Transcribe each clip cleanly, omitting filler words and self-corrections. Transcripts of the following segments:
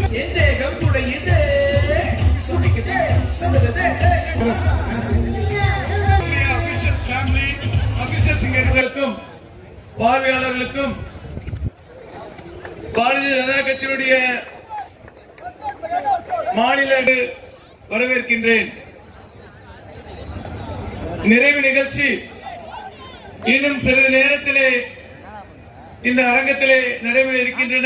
பார்வையாளர்களுக்கும் பாரதிய ஜனதா கட்சியுடைய மாநில வரவேற்கின்றேன். நிறைவு நிகழ்ச்சி இன்னும் சிறிது நேரத்திலே இந்த அரங்கத்திலே நடைபெற இருக்கின்றன.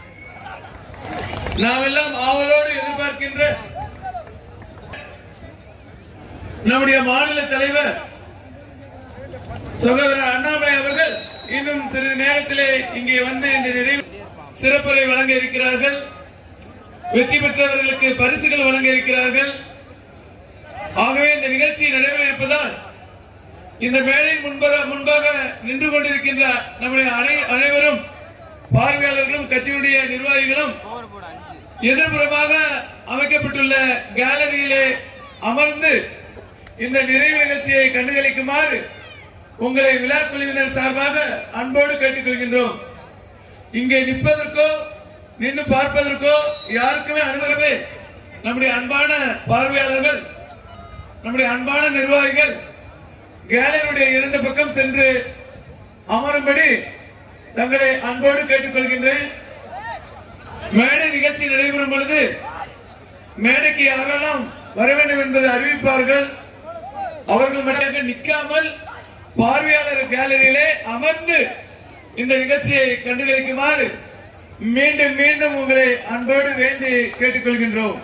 நாம் எல்லாம் ஆவலோடு எதிர்பார்க்கின்ற நம்முடைய மாநில தலைவர் சகோதரர் அண்ணாமலை அவர்கள் இன்னும் சிறிது நேரத்திலே இங்கே வந்து இந்த நிறைவு சிறப்புரை வழங்க இருக்கிறார்கள். வெற்றி பெற்றவர்களுக்கு பரிசுகள் வழங்க இருக்கிறார்கள். ஆகவே இந்த நிகழ்ச்சி நடைபெற இருப்பதால் இந்த மேடையின் முன்பாக நின்று கொண்டிருக்கின்ற நம்முடைய அனைவரும் பார்வையாளர்களும் கட்சியுடைய நிர்வாகிகளும் எதிர்ப்புறமாக அமைக்கப்பட்டுள்ள கேலரியிலே அமர்ந்து இந்த நிறைவு நிகழ்ச்சியை கண்டுகளிக்குமாறு உங்களை விழா குழுவினர் சார்பாக அன்போடு கேட்டுக்கொள்கின்றோம். இங்கே நிற்பதற்கோ நின்று பார்ப்பதற்கோ யாருக்குமே அனுமதிவே நம்முடைய அன்பான பார்வையாளர்கள், நம்முடைய அன்பான நிர்வாகிகள் கேலரியுடைய இரண்டு பக்கம் சென்று அமரும்படி தங்களை அன்போடு கேட்டுக்கொள்கின்றேன். மேடை நிகழ்ச்சி நடைபெறும் பொழுது மேடைக்கு யாரெல்லாம் வர வேண்டும் என்பதை அறிவிப்பார்கள். அவர்கள் மட்டும் நிற்காமல் பார்வையாளர் கேலரியிலே அமர்ந்து இந்த நிகழ்ச்சியை கண்டுகளிக்குமாறு மீண்டும் மீண்டும் உங்களை அன்போடு வேண்டி கேட்டுக்கொள்கின்றோம்.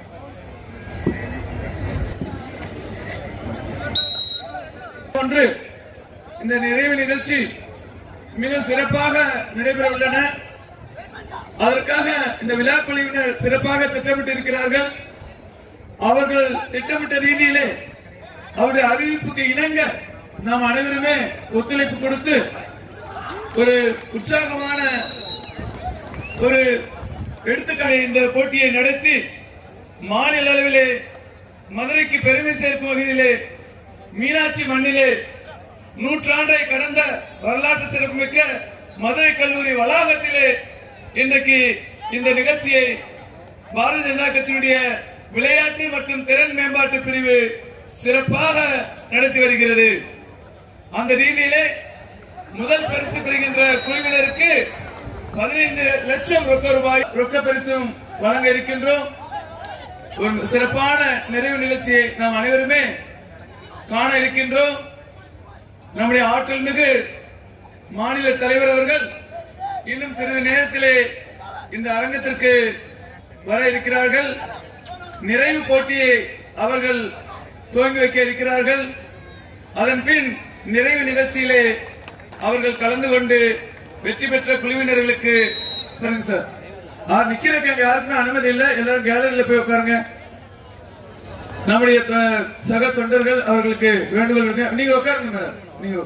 ஒன்று, இந்த நிறைவு நிகழ்ச்சி மிக சிறப்பாக நடைபெற உள்ளன. அதற்காக இந்த விழா குழுவினர் சிறப்பாக திட்டமிட்டு இருக்கிறார்கள். அவர்கள் திட்டமிட்ட ரீதியிலே அவருடைய அறிவிப்புக்கு இணங்க நாம் அனைவருமே ஒத்துழைப்பு கொடுத்து ஒரு உற்சாகமான ஒரு எடுத்துக்காட்டு இந்த போட்டியை நடத்தி மாநில அளவிலே மதுரைக்கு பெருமை சேர்க்கும் வகையிலே மீனாட்சி மண்ணிலே நூற்றாண்டை கடந்த வரலாற்று சிறப்புமிக்க மதுரை கல்லூரி வளாகத்திலே இன்றைக்கு இந்த நிகழ்ச்சியை பாரதிய ஜனதா கட்சியுடைய விளையாட்டு மற்றும் திறன் மேம்பாட்டு பிரிவு சிறப்பாக நடத்தி வருகிறது. அந்த ரீதியிலே முதல் பரிசு பெறுகின்ற குழுவினருக்கு 15 லட்சம் ரொக்க பரிசும் வழங்க இருக்கின்றோம். ஒரு சிறப்பான நிறைவு நிகழ்ச்சியை நாம் அனைவருமே காண இருக்கின்றோம். நம்முடைய ஆற்றல் மிகு மாநில தலைவர் அவர்கள் இன்னும் சிறிது நேரத்திலே இந்த அரங்கத்திற்கு வர இருக்கிறார்கள். நிறைவு போட்டியை அவர்கள் துவங்கி வைக்க இருக்கிறார்கள். அதன் பின் நிறைவு நிகழ்ச்சியிலே அவர்கள் கலந்து கொண்டு வெற்றி பெற்ற குழுவினர்களுக்கு சார் நிக்கிறதுக்கு யாருக்குமே அனுமதி இல்லை. எல்லாரும் கேலரியில போய் உட்காருங்க. நம்முடைய சக தொண்டர்கள் அவர்களுக்கு வேண்டுகோள் இருக்கு. நீங்க உட்காருங்க மேடம். நீங்க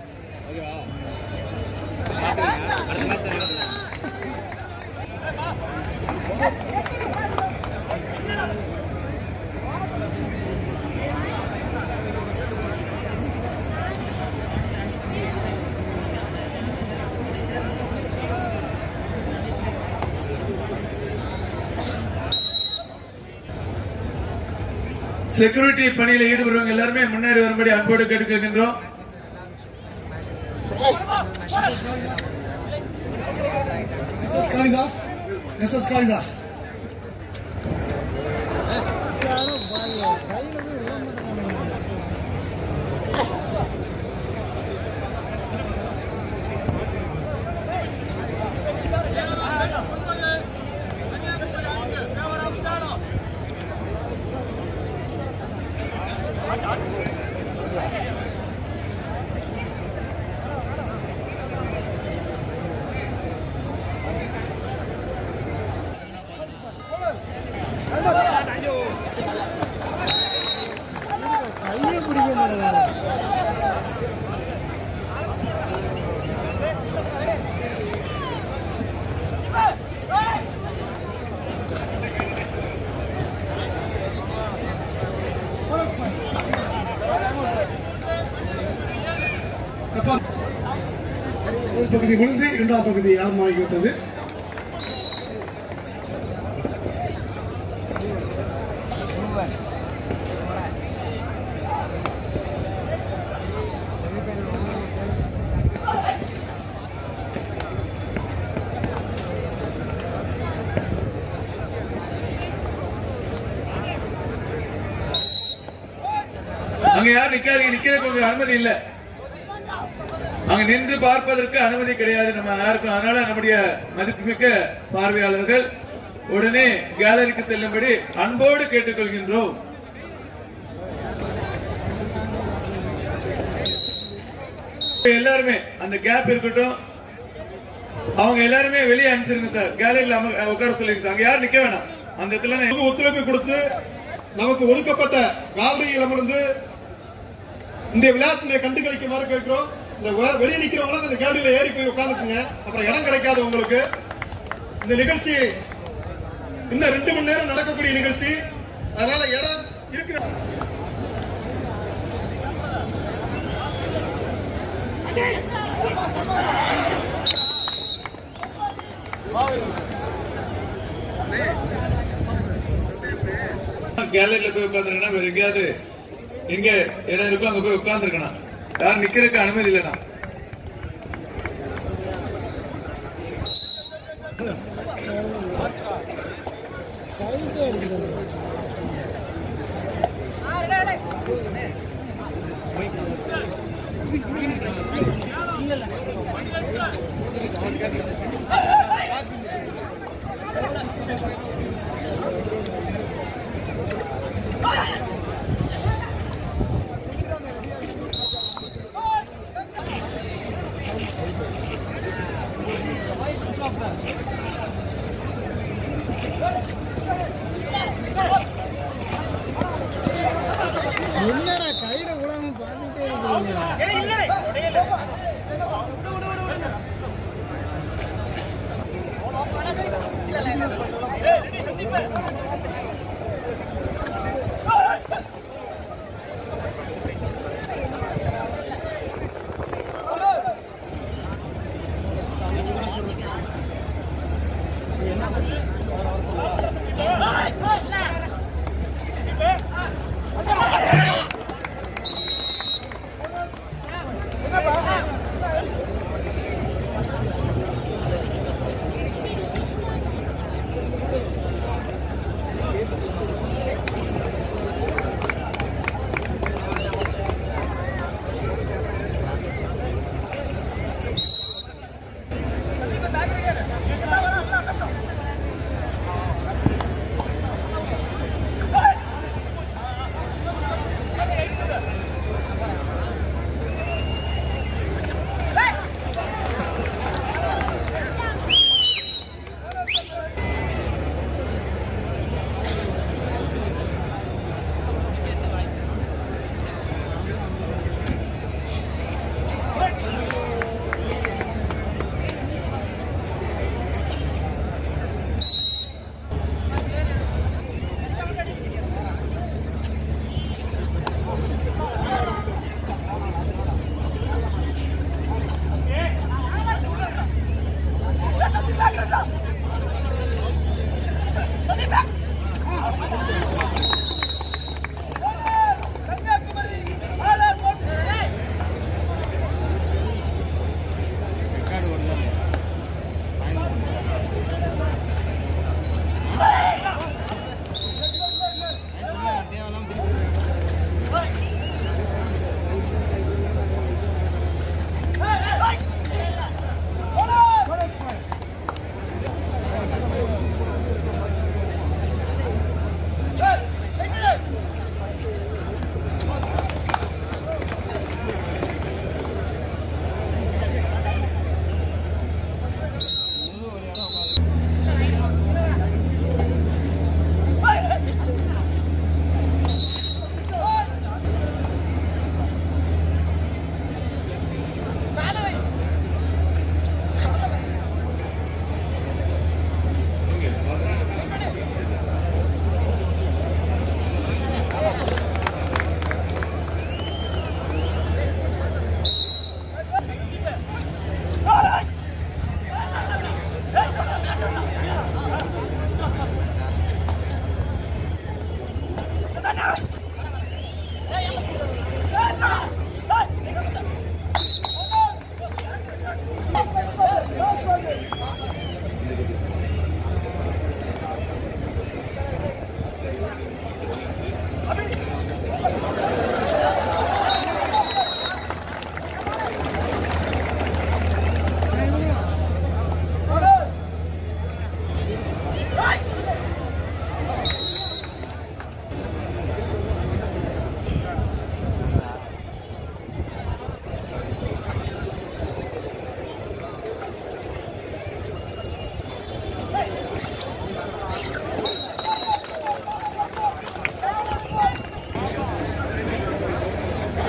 செக்யூரிட்டி பணியில் ஈடுபடுறவங்க எல்லாருமே முன்னாடி வரும்படி அன்போடு கேட்டுக்கொள்கின்றோம். பகுதி விழுந்து இரண்டாம் பகுதி ஆரம்பமாகிவிட்டது. அங்க யார் நிக்காதீங்க, நிக்கிறதுக்கு அனுமதி இல்ல. அங்க நின்று பார்ப்பதற்கு அனுமதி கிடையாது நம்ம யாருக்கும். அதனால நம்முடைய மதிப்புமிக்க பார்வையாளர்கள் உடனே கேலரிக்கு செல்லும்படி அன்போடு கேட்டுக்கொள்கின்றோம். எல்லாருமே அந்த கேப் இருக்கட்டும், அவங்க எல்லாருமே வெளியே அனுப்பிச்சிருங்க சார். கேலரியில உட்கார சொல்லுங்க சார். அங்க யாரும் நிக்க வேணாம். அந்த இடத்துல ஒத்துழைப்பு கொடுத்து நமக்கு ஒதுக்கப்பட்ட காலரியில் அமர்ந்து இந்த விளையாட்டினை கண்டுகளிக்குமாறு கேட்கிறோம். இந்த வெளியே நிக்கிறவங்க இந்த கேலரியில ஏறி போய் உட்காந்துக்குங்க. அப்புறம் இடம் கிடைக்காது உங்களுக்கு. இந்த நிகழ்ச்சி இன்னும் 2 மணி நேரம் நடக்கக்கூடிய நிகழ்ச்சி. அதனால இடம் இருக்கிற கேலரியில போய் உட்காந்துருக்கா வேற எங்கேயாவது எங்க இடம் இருக்கோ அங்க போய் உட்காந்துருக்கணும். யாரும் நிக்கிறதுக்கு அனுமதி இல்லைனா. என்னடா கையில உலகம் பார்த்துட்டே இருக்கீங்க.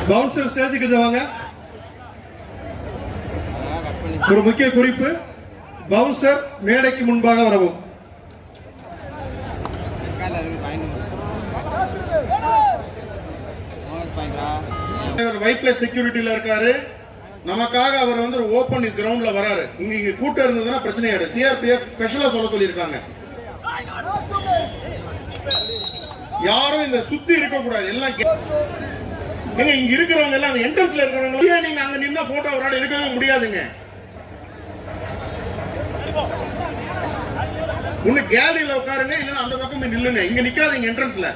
பவுன்சர் ஸ்டேஜுக்கு வாங்க. ஒரு முக்கிய குறிப்பு, பவுன்சர் மேடைக்கு முன்பாக வரவும். வைப்ளஸ் செக்யூரிட்டில இருக்காரு. நமக்காக அவர் வந்து ஒரு ஓபன் கிரவுண்ட்ல வராரு. இங்க கூட்டம் இருந்ததுன்னா பிரச்சனை ஆயிடும். சிஆர்பிஎஃப் ஸ்பெஷலா சொல்ல சொல்லியிருக்காங்க. யாரும் இந்த சுத்தி இருக்க கூடாது. எல்லாம் இங்க இருக்கிறவங்க எல்லாம் என்ட்ரன்ஸ்ல இருக்கிறவங்க நீங்க அங்க நின்னா போட்டோ ஒரு ஆள் எடுக்கவே முடியாதுங்க. ஒண்ணு கேலரியில உட்காருங்க, இல்லன்னா அந்த பக்கம் நில்லுங்க. இங்க நிக்காதீங்க என்ட்ரன்ஸ்ல.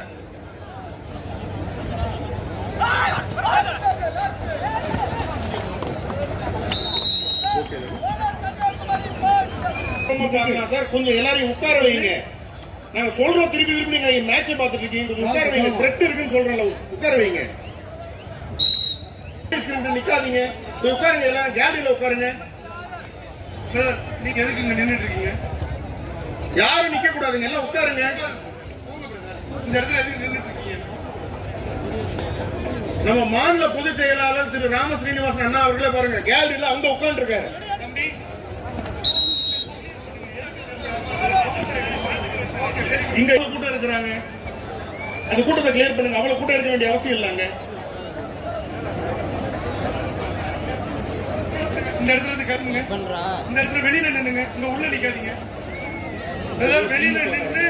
சார் கொஞ்சம் எல்லாரையும் உட்கார வைங்க. நாங்க சொல்றோம் திருப்பி திருப்பி நீங்க மேட்சை பார்த்துட்டு இருக்கீங்க. உட்கார வைங்க. த்ரெட் இருக்குன்னு சொல்றேன், உட்கார வைங்க. நிக்காதீங்க, உட்காருங்க. எல்லாம் கேலரியில உட்காருங்க. நீங்க எதுக்கு இங்க நின்றுட்டு இருக்கீங்க? யாரும் நிக்க கூடாதுங்க, எல்லாம் உட்காருங்க. இந்த இடத்துல எதுக்கு நின்றுட்டு இருக்கீங்க? நம்ம மாநில பொதுச் செயலாளர் திரு ராம ஸ்ரீனிவாசன் அண்ணா அவர்களே பாருங்க, கேலரியில அங்க உட்கார்ந்து இருக்காரு. இங்க கூட்டம் இருக்கிறாங்க, அந்த கூட்டத்தை கிளியர் பண்ணுங்க. அவ்வளவு கூட்டம் இருக்க வேண்டிய அவசியம் இல்லைங்க. இந்த இடத்துல இருந்து கிளம்புங்க. இந்த இடத்துல வெளியில நின்னுங்க, இங்க உள்ள நிக்காதீங்க. வெளியில நின்று